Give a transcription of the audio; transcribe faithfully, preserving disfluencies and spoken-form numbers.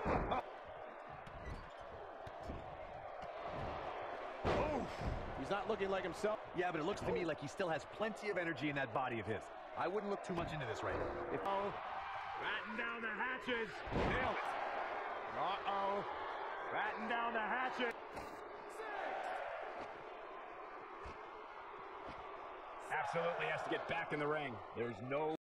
He's not looking like himself. Yeah, but it looks to me like he still has plenty of energy in that body of his. I wouldn't look too much into this right now. If Oh, batten down the hatches. Nailed it. Uh-oh. Batten down the hatches. Absolutely has to get back in the ring. There's no